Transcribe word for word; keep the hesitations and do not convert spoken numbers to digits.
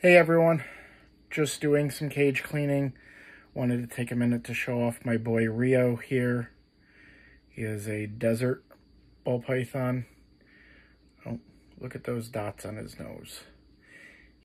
Hey everyone, just doing some cage cleaning. Wanted to take a minute to show off my boy Rio here. He is a desert ball python. Oh, look at those dots on his nose.